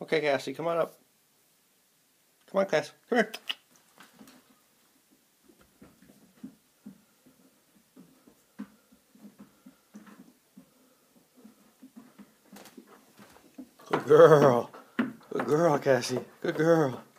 Okay, Cassie, come on up. Come on, Cassie. Come here. Good girl. Good girl, Cassie. Good girl.